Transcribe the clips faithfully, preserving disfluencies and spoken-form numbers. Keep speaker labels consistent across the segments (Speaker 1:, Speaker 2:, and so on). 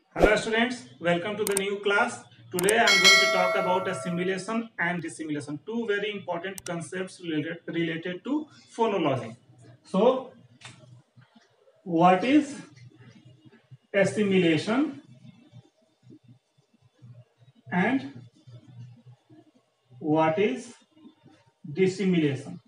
Speaker 1: Hello students, welcome to the new class. Today I am going to talk about assimilation and dissimilation, two very important concepts related, related to phonology. So, what is assimilation and what is dissimilation?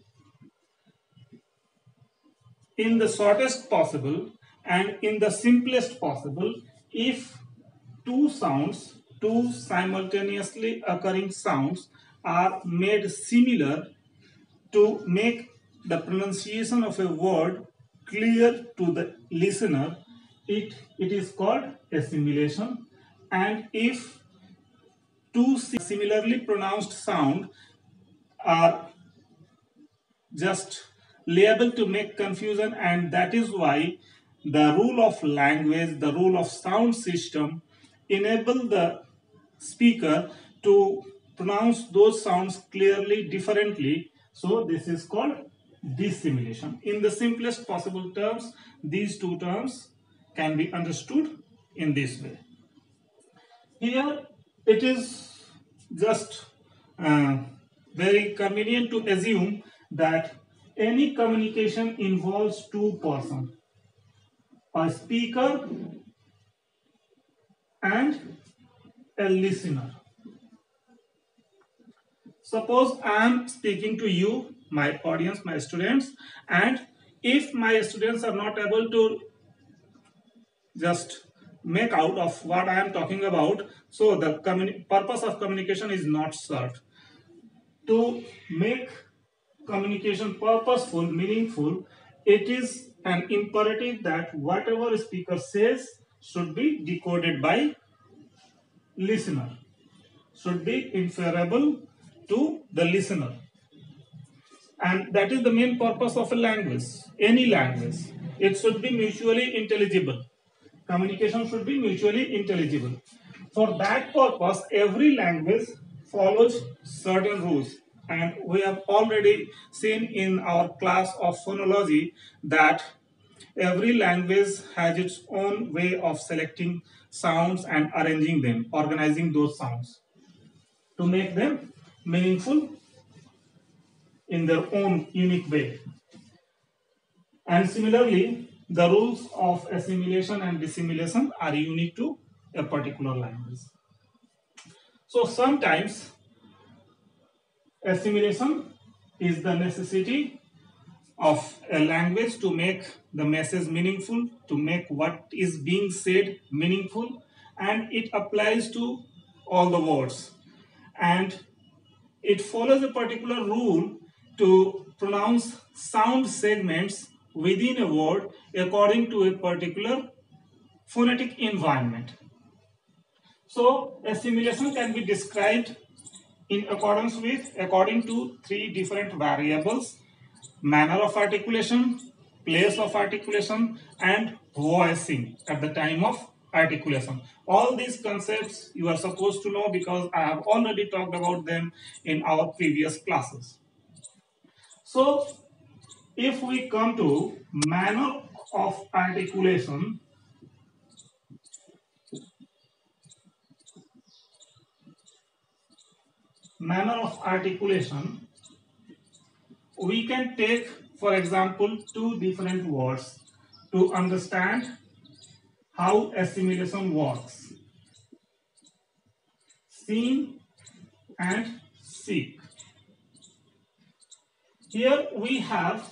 Speaker 1: In the shortest possible and in the simplest possible, if two sounds, two simultaneously occurring sounds are made similar to make the pronunciation of a word clear to the listener, it, it is called assimilation. And if two similarly pronounced sound are just liable to make confusion, and that is why the rule of language, the rule of sound system enable the speaker to pronounce those sounds clearly differently. So this is called dissimilation. In the simplest possible terms, these two terms can be understood in this way. Here it is just uh, very convenient to assume that any communication involves two persons, a speaker and a listener. Suppose I am speaking to you, my audience, my students, and if my students are not able to just make out of what I am talking about, so the purpose of communication is not served. To make communication purposeful, meaningful, it is an imperative that whatever speaker says should be decoded by listener, should be inferable to the listener. And that is the main purpose of a language, any language. It should be mutually intelligible. Communication should be mutually intelligible. For that purpose, every language follows certain rules. And we have already seen in our class of phonology that every language has its own way of selecting sounds and arranging them, organizing those sounds to make them meaningful in their own unique way. And similarly, the rules of assimilation and dissimilation are unique to a particular language. So sometimes assimilation is the necessity of a language to make the message meaningful, to make what is being said meaningful, and it applies to all the words. And it follows a particular rule to pronounce sound segments within a word according to a particular phonetic environment. So assimilation can be described in accordance with according to three different variables: manner of articulation, place of articulation, and voicing at the time of articulation. All these concepts you are supposed to know because I have already talked about them in our previous classes. So if we come to manner of articulation, manner of articulation, we can take, for example, two different words to understand how assimilation works: seen and seek. Here we have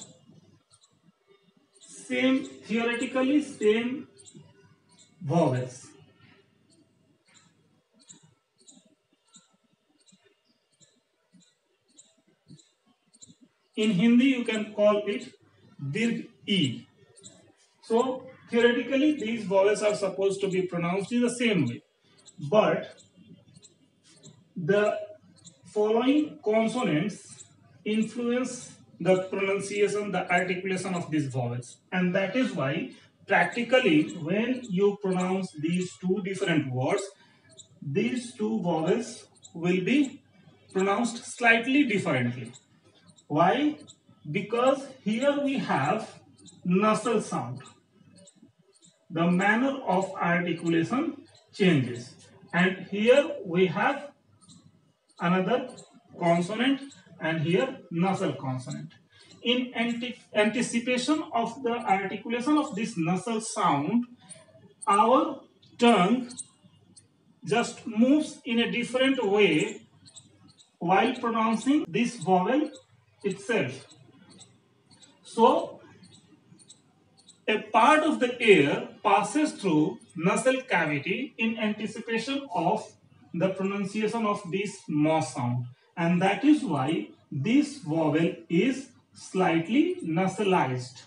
Speaker 1: same, theoretically same vowels. In Hindi, you can call it Dirgh E. So, theoretically, these vowels are supposed to be pronounced in the same way. But the following consonants influence the pronunciation, the articulation of these vowels. And that is why, practically, when you pronounce these two different words, these two vowels will be pronounced slightly differently. Why? Because here we have nasal sound. The manner of articulation changes. And here we have another consonant, and here nasal consonant. In anti anticipation of the articulation of this nasal sound, our tongue just moves in a different way while pronouncing this vowel itself. So, a part of the air passes through nasal cavity in anticipation of the pronunciation of this M sound, and that is why this vowel is slightly nasalized,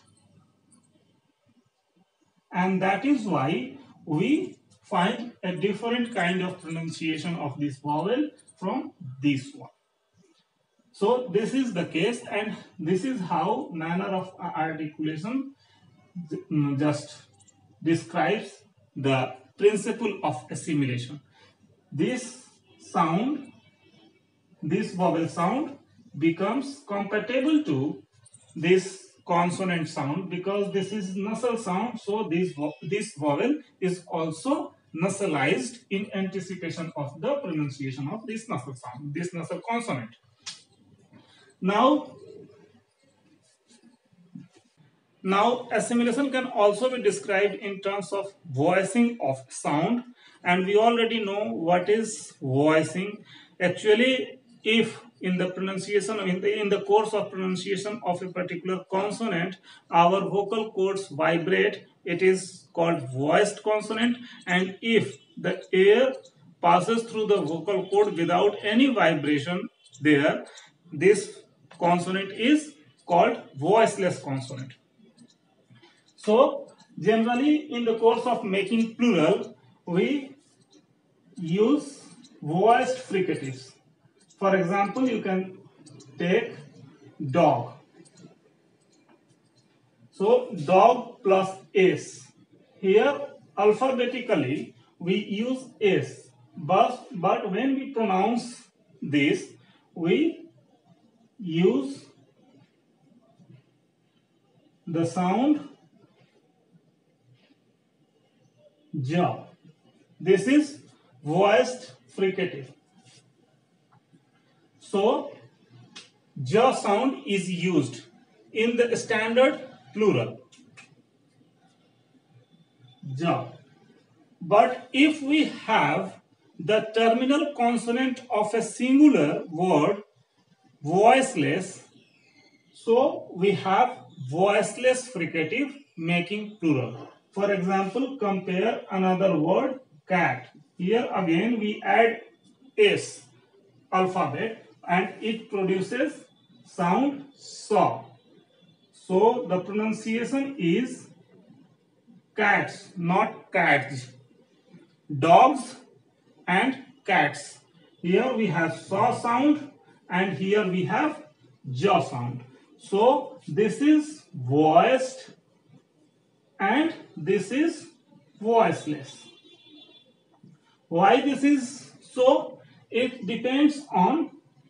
Speaker 1: and that is why we find a different kind of pronunciation of this vowel from this one. So this is the case, and this is how manner of articulation just describes the principle of assimilation. This sound, this vowel sound becomes compatible to this consonant sound because this is nasal sound, so this, this vowel is also nasalized in anticipation of the pronunciation of this nasal sound, this nasal consonant. Now, now assimilation can also be described in terms of voicing of sound, and we already know what is voicing. Actually, if in the pronunciation, in the, in the course of pronunciation of a particular consonant, our vocal cords vibrate, it is called voiced consonant. And if the air passes through the vocal cord without any vibration there, this consonant is called voiceless consonant. So, generally in the course of making plural, we use voiced fricatives. For example, you can take dog. So, dog plus s. Here, alphabetically, we use s. But, but when we pronounce this, we use the sound ja. This is voiced fricative. So, ja sound is used in the standard plural. Ja. But if we have the terminal consonant of a singular word, voiceless, so we have voiceless fricative making plural. For example, compare another word, cat. Here again we add s alphabet and it produces sound saw. So the pronunciation is cats, not cats. Dogs and cats. Here we have saw sound and here we have jaw sound. So this is voiced and this is voiceless. Why this is so? It depends on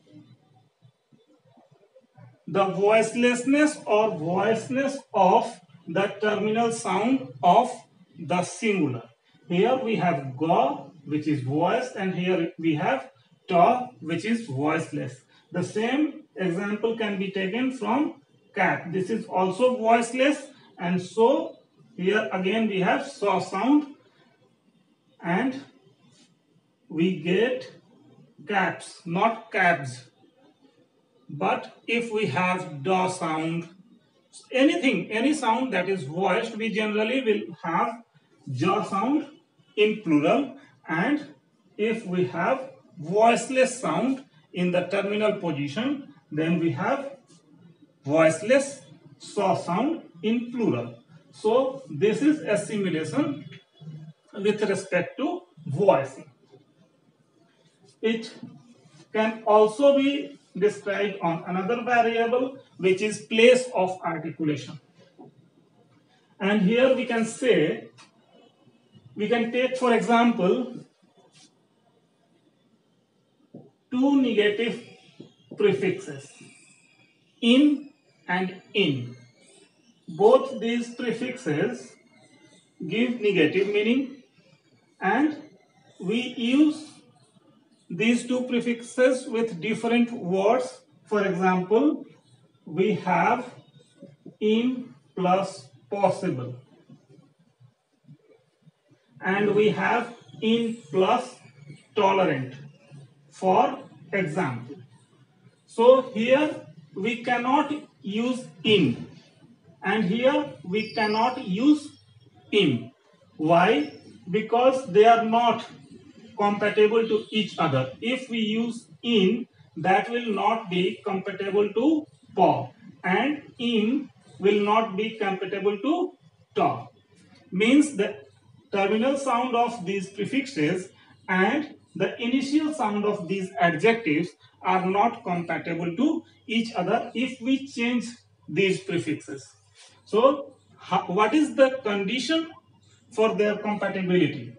Speaker 1: the voicelessness or voiceness of the terminal sound of the singular. Here we have go, which is voiced, and here we have ta, which is voiceless. The same example can be taken from cat. This is also voiceless, and so here again we have saw sound and we get caps, not cabs. But if we have da sound, anything, any sound that is voiced, we generally will have ja sound in plural, and if we have voiceless sound in the terminal position, then we have voiceless saw sound in plural. So this is assimilation with respect to voicing. It can also be described on another variable, which is place of articulation. And here we can say, we can take for example two negative prefixes, in and in. Both these prefixes give negative meaning and we use these two prefixes with different words. For example, we have in plus possible, and we have in plus tolerant, for example. So here we cannot use in, and here we cannot use in. Why? Because they are not compatible to each other. If we use in, that will not be compatible to pa, and in will not be compatible to ta. Means the terminal sound of these prefixes and the initial sound of these adjectives are not compatible to each other if we change these prefixes. So, what is the condition for their compatibility?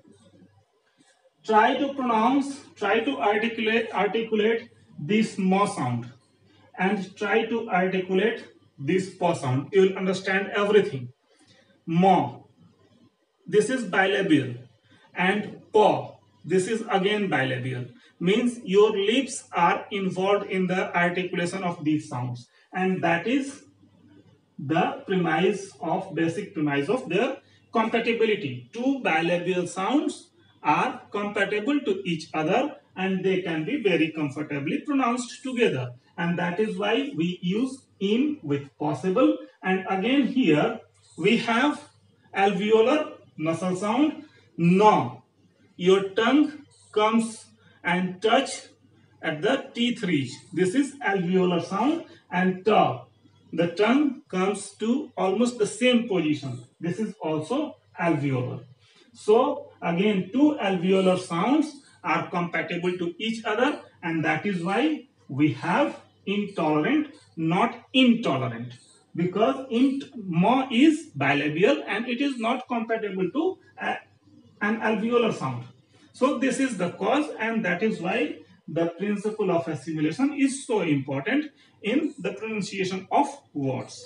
Speaker 1: Try to pronounce, try to articulate, articulate this mo sound, and try to articulate this po sound. You will understand everything. Mo, this is bilabial, and po, this is again bilabial. Means your lips are involved in the articulation of these sounds, and that is the premise of basic premise of their compatibility. Two bilabial sounds are compatible to each other, and they can be very comfortably pronounced together, and that is why we use in with possible. And again here we have alveolar nasal sound. No, your tongue comes and touch at the teeth ridge. This is alveolar sound. And ta, the tongue comes to almost the same position. This is also alveolar. So again, two alveolar sounds are compatible to each other, and that is why we have intolerant, not intolerant, because int mo is bilabial and it is not compatible to a, an alveolar sound. So this is the cause, and that is why the principle of assimilation is so important in the pronunciation of words.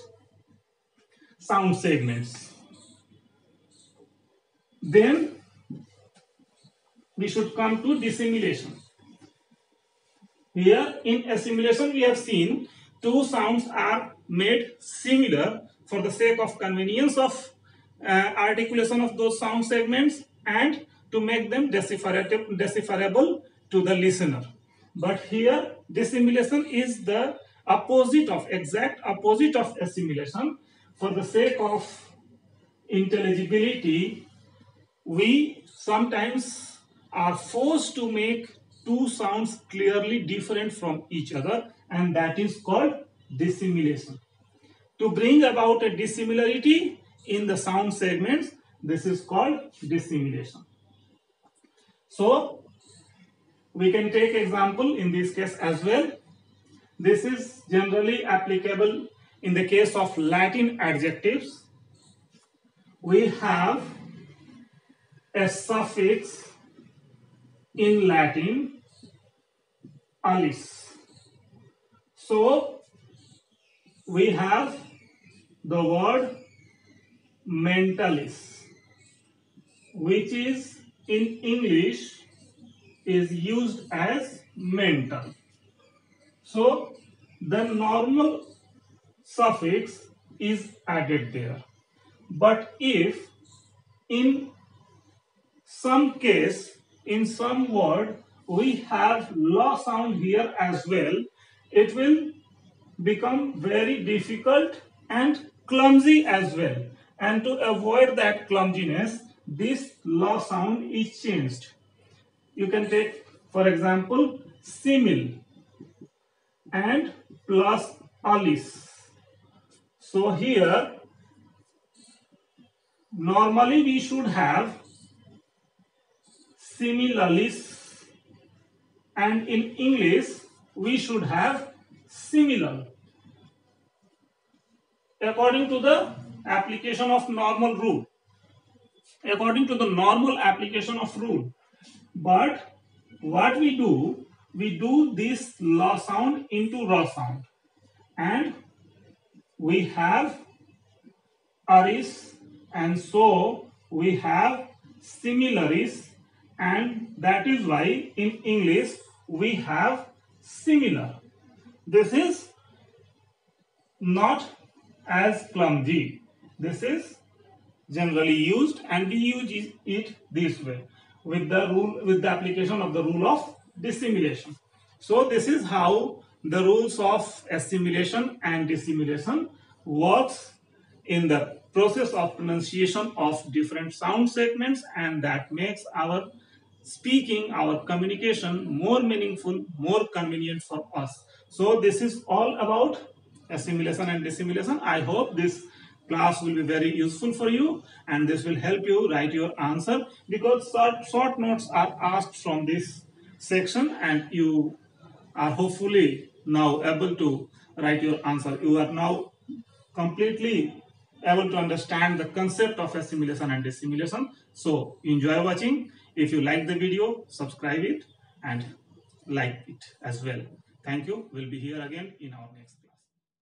Speaker 1: Sound segments. Then we should come to dissimilation. Here in assimilation we have seen two sounds are made similar for the sake of convenience of uh, articulation of those sound segments and to make them decipherable, decipherable to the listener. But here dissimilation is the opposite of, exact opposite of assimilation. For the sake of intelligibility, we sometimes are forced to make two sounds clearly different from each other, and that is called dissimilation. To bring about a dissimilarity in the sound segments, this is called dissimilation. So we can take example in this case as well. This is generally applicable in the case of Latin adjectives. We have a suffix in Latin, alis. So we have the word mentalis, which is in English is used as mental. So the normal suffix is added there. But if in some case, in some word, we have la sound here as well, it will become very difficult and clumsy as well. And to avoid that clumsiness, this la sound is changed. You can take, for example, simil and plus alis. So here, normally we should have similalis, and in English we should have similar, according to the application of normal rule, according to the normal application of rule. But what we do, we do this la sound into ra sound, and we have aris, and so we have similaris, and that is why in English we have similar. This is not as clumsy. This is generally used, and we use it this way with the rule with the application of the rule of dissimulation. So this is how the rules of assimilation and dissimulation works in the process of pronunciation of different sound segments, and that makes our speaking, our communication more meaningful, more convenient for us. So this is all about assimilation and dissimulation. I hope this class will be very useful for you, and this will help you write your answer, because short, short notes are asked from this section, and you are hopefully now able to write your answer. You are now completely able to understand the concept of assimilation and dissimulation. So enjoy watching. If you like the video, subscribe it and like it as well. Thank you. We'll be here again in our next video.